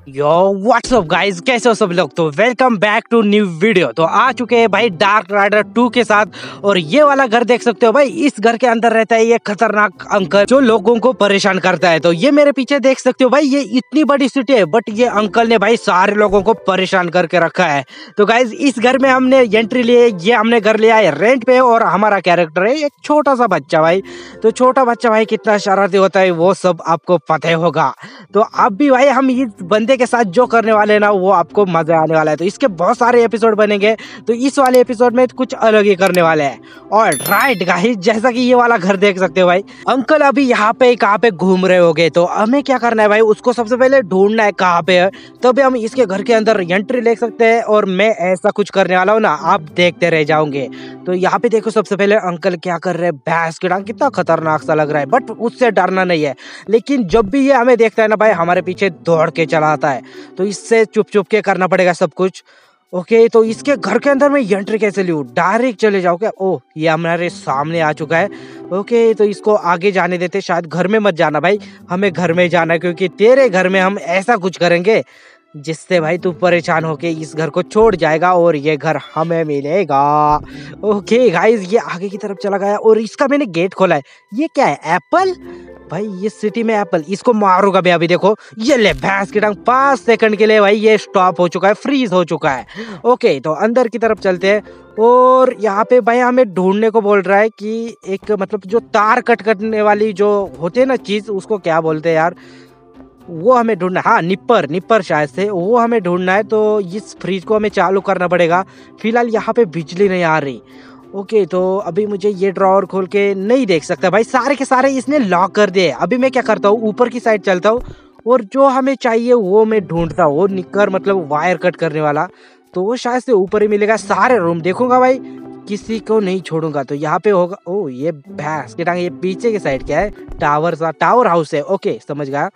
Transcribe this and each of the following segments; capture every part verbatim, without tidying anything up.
यो WhatsApp guys, कैसे हो सब लोग। तो welcome back to new video. तो आ चुके हैं भाई डार्क राइडर टू के साथ। और ये वाला घर देख सकते हो भाई, इस घर के अंदर रहता है ये खतरनाक अंकल जो लोगों को परेशान करता है। तो ये मेरे पीछे देख सकते हो भाई, ये इतनी बड़ी सिटी है बट ये अंकल ने भाई सारे लोगों को परेशान करके रखा है। तो गाइज इस घर में हमने एंट्री लिए, ये हमने घर लिया है रेंट पे और हमारा कैरेक्टर है एक छोटा सा बच्चा भाई। तो छोटा बच्चा भाई कितना शरारती होता है वो सब आपको पता ही होगा। तो अब भी भाई हम इस बंदे के साथ जो करने वाले हैं ना वो आपको मजा आने वाला है। तो इसके बहुत सारे एपिसोड बनेंगे, तो इस वाले एपिसोड में कुछ अलग ही करने वाले हैं। और राइट गाइस, जैसा कि ये वाला घर देख सकते हो भाई, अंकल अभी यहाँ पे कहाँ पे घूम रहे होगे। तो हमें क्या करना है भाई, उसको सबसे पहले ढूंढना है कहाँ पे है, तभी हम इसके घर के अंदर एंट्री ले सकते हैं। और मैं ऐसा कुछ करने वाला हूँ ना, आप देखते रह जाओगे। तो यहाँ पे देखो सबसे पहले अंकल क्या कर रहे हैं, भैंस की टांग, कितना खतरनाक सा लग रहा है बट उससे डरना नहीं है। लेकिन जब भी ये हमें देखता है ना भाई, हमारे पीछे दौड़ के चला आता है। तो इससे चुप चुप के करना पड़ेगा सब कुछ। ओके, तो इसके घर के अंदर मैं एंट्री कैसे लूँ, डायरेक्ट चले जाओ क्या। ओह, ये हमारे सामने आ चुका है। ओके, तो इसको आगे जाने देते, शायद घर में मत जाना भाई, हमें घर में जाना है क्योंकि तेरे घर में हम ऐसा कुछ करेंगे जिससे भाई तू परेशान होके इस घर को छोड़ जाएगा और ये घर हमें मिलेगा। ओके गाइस, ये आगे की तरफ चला गया और इसका मैंने गेट खोला है। ये क्या है, एप्पल भाई, ये सिटी में एप्पल, इसको मारूंगा मैं अभी। देखो ये ले भैंस की टांग, पांच सेकंड के लिए भाई ये स्टॉप हो चुका है, फ्रीज हो चुका है। ओके, तो अंदर की तरफ चलते हैं। और यहाँ पे भाई हमें ढूंढने को बोल रहा है कि एक मतलब जो तार कट करने वाली जो होते है ना चीज, उसको क्या बोलते हैं यार, वो हमें ढूंढना है। हाँ, निप्पर निप्पर शायद से वो हमें ढूंढना है। तो इस फ्रिज को हमें चालू करना पड़ेगा। फिलहाल यहाँ पे बिजली नहीं आ रही। ओके, तो अभी मुझे ये ड्रॉअर खोल के नहीं देख सकता भाई, सारे के सारे इसने लॉक कर दिए। अभी मैं क्या करता हूँ, ऊपर की साइड चलता हूँ और जो हमें चाहिए वो मैं ढूंढता हूँ। वो निक्कर मतलब वायर कट करने वाला, तो वो शायद से ऊपर ही मिलेगा। सारे रूम देखूंगा भाई, किसी को नहीं छोड़ूंगा। तो यहाँ पे होगा, ओ ये भैंस की टांग, ये पीछे की साइड क्या है, टावर सा टावर हाउस है। ओके, समझ गया।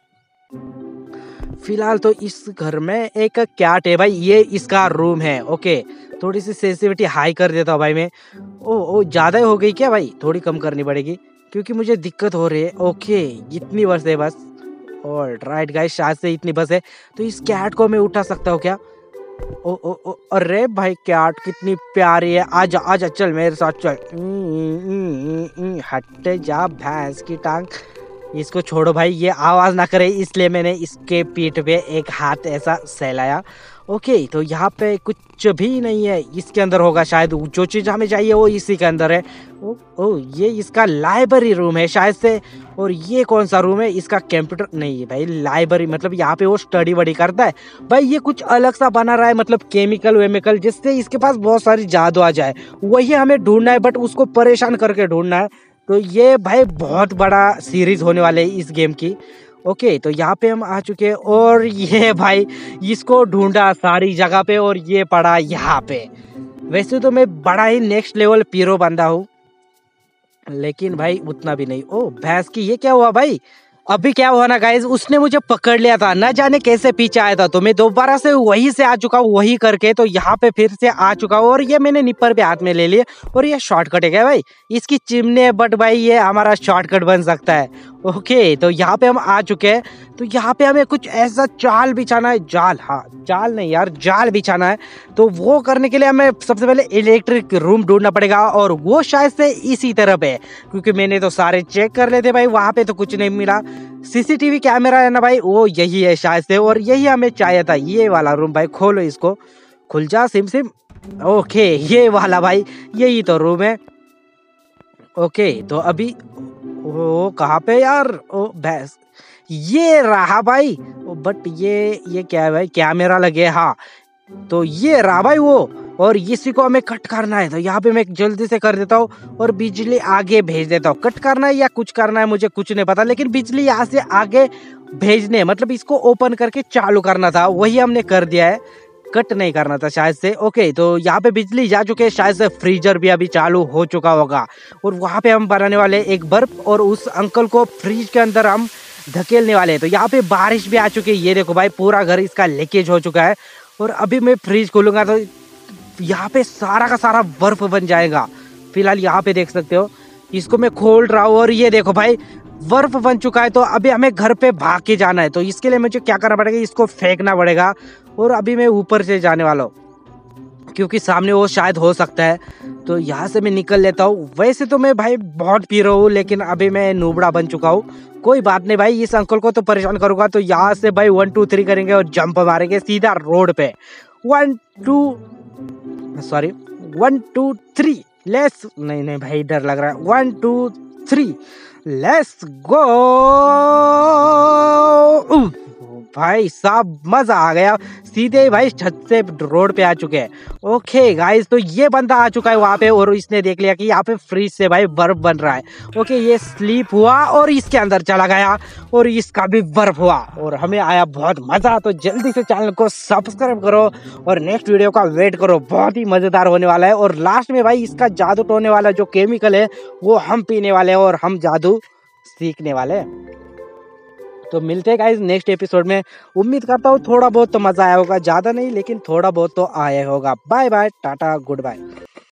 फिलहाल तो इस घर में एक कैट है भाई, ये इसका रूम है। ओके, थोड़ी सी सेंसिटिविटी हाई कर देता हूँ भाई मैं। ओ ओ ज़्यादा हो गई क्या भाई, थोड़ी कम करनी पड़ेगी क्योंकि मुझे दिक्कत हो रही है। ओके, इतनी बस है बस। और राइट गाइस, शायद से इतनी बस है। तो इस कैट को मैं उठा सकता हूँ क्या। ओ ओ ओ अरे भाई, कैट कितनी प्यारी है, आजा आजा, चल मेरे साथ चल। हट जा भैंस की टांग, इसको छोड़ो भाई, ये आवाज ना करे इसलिए मैंने इसके पीठ पे एक हाथ ऐसा सहलाया। ओके, तो यहाँ पे कुछ भी नहीं है, इसके अंदर होगा शायद, जो चीज हमें चाहिए वो इसी के अंदर है। ओ, ओ ये इसका लाइब्रेरी रूम है शायद से। और ये कौन सा रूम है, इसका कंप्यूटर नहीं है भाई, लाइब्रेरी मतलब यहाँ पे वो स्टडी वडी करता है भाई। ये कुछ अलग सा बना रहा है, मतलब केमिकल वेमिकल, जिससे इसके पास बहुत सारी जादू आ जाए, वही हमें ढूंढना है बट उसको परेशान करके ढूंढना है। तो ये भाई बहुत बड़ा सीरीज होने वाले है इस गेम की। ओके, तो यहाँ पे हम आ चुके हैं और ये भाई इसको ढूंढा सारी जगह पे और ये पड़ा यहाँ पे। वैसे तो मैं बड़ा ही नेक्स्ट लेवल पीरो बंदा हूँ, लेकिन भाई उतना भी नहीं। ओ भैंस की, ये क्या हुआ भाई, अभी क्या हुआ ना गाइज, उसने मुझे पकड़ लिया था, न जाने कैसे पीछे आया था। तो मैं दोबारा से वही से आ चुका हूँ, वही करके तो यहाँ पे फिर से आ चुका हूँ। और ये मैंने निपर पे हाथ में ले लिया और ये शॉर्टकट है क्या भाई, इसकी चिमने, बट भाई ये हमारा शॉर्टकट बन सकता है। ओके, तो यहाँ पे हम आ चुके हैं। तो यहाँ पे हमें कुछ ऐसा जाल बिछाना है, जाल, हाँ जाल नहीं यार, जाल बिछाना है। तो वो करने के लिए हमें सबसे पहले इलेक्ट्रिक रूम ढूंढना पड़ेगा और वो शायद से इसी तरफ है, क्योंकि मैंने तो सारे चेक कर लेते भाई, वहां पे तो कुछ नहीं मिला। सीसीटीवी कैमरा है ना भाई, वो यही है शायद से, और यही हमें चाहिए था, ये वाला रूम भाई। खोलो इसको, खुल जा सिम सिम। ओके, ये वाला भाई, यही तो रूम है। ओके, तो अभी वो कहाँ पे यार, ओ भैंस, ये रहा भाई। बट ये ये क्या है भाई, कैमरा लगे, हाँ तो ये रहा भाई वो। और इसी को हमें कट करना है, तो यहाँ पे मैं जल्दी से कर देता हूँ और बिजली आगे भेज देता हूँ। कट करना है या कुछ करना है मुझे कुछ नहीं पता, लेकिन बिजली यहाँ से आगे भेजने मतलब इसको ओपन करके चालू करना था, वही हमने कर दिया है, कट नहीं करना था शायद से। ओके, तो यहाँ पे बिजली जा चुके हैं, शायद से फ्रीजर भी अभी चालू हो चुका होगा। और वहाँ पे हम बनाने वाले एक बर्फ और उस अंकल को फ्रिज के अंदर हम धकेलने वाले हैं। तो यहाँ पे बारिश भी आ चुकी है, ये देखो भाई पूरा घर इसका लीकेज हो चुका है। और अभी मैं फ्रिज खोलूंगा तो यहाँ पे सारा का सारा बर्फ बन जाएगा। फिलहाल यहाँ पे देख सकते हो, इसको मैं खोल रहा हूँ और ये देखो भाई बर्फ बन चुका है। तो अभी हमें घर पे भाग के जाना है, तो इसके लिए मुझे क्या करना पड़ेगा, इसको फेंकना पड़ेगा। और अभी मैं ऊपर से जाने वाला हूँ क्योंकि सामने वो शायद हो सकता है, तो यहाँ से मैं निकल लेता हूँ। वैसे तो मैं भाई बहुत पी रहा हूँ, लेकिन अभी मैं नूबड़ा बन चुका हूँ। कोई बात नहीं भाई, इस अंकल को तो परेशान करूँगा। तो यहाँ से भाई वन टू थ्री करेंगे और जंप मारेंगे सीधा रोड पे। One two sorry one two three let's, नहीं नहीं भाई डर लग रहा है। One two three let's go. भाई साहब मजा आ गया, सीधे ही भाई छत से रोड पे आ चुके हैं। ओके गाइस, तो ये बंदा आ चुका है वहां पे और इसने देख लिया कि यहाँ पे फ्रिज से भाई बर्फ बन रहा है। ओके, ये स्लीप हुआ और इसके अंदर चला गया और इसका भी बर्फ हुआ और हमें आया बहुत मजा। तो जल्दी से चैनल को सब्सक्राइब करो और नेक्स्ट वीडियो का वेट करो, बहुत ही मजेदार होने वाला है। और लास्ट में भाई इसका जादू टोने वाला जो केमिकल है वो हम पीने वाले हैं और हम जादू सीखने वाले हैं। तो मिलते हैं गाइस नेक्स्ट एपिसोड में। उम्मीद करता हूँ थोड़ा बहुत तो मजा आया होगा, ज्यादा नहीं लेकिन थोड़ा बहुत तो आया होगा। Bye bye, tata, good bye.